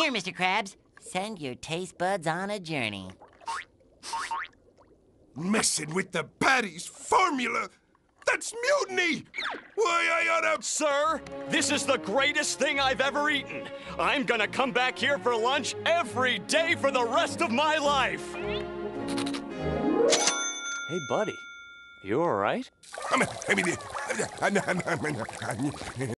Here, Mr. Krabs, send your taste buds on a journey. Messing with the Patty's formula? That's mutiny! Why, I oughta... Sir, this is the greatest thing I've ever eaten. I'm gonna come back here for lunch every day for the rest of my life. Hey, buddy. You all right?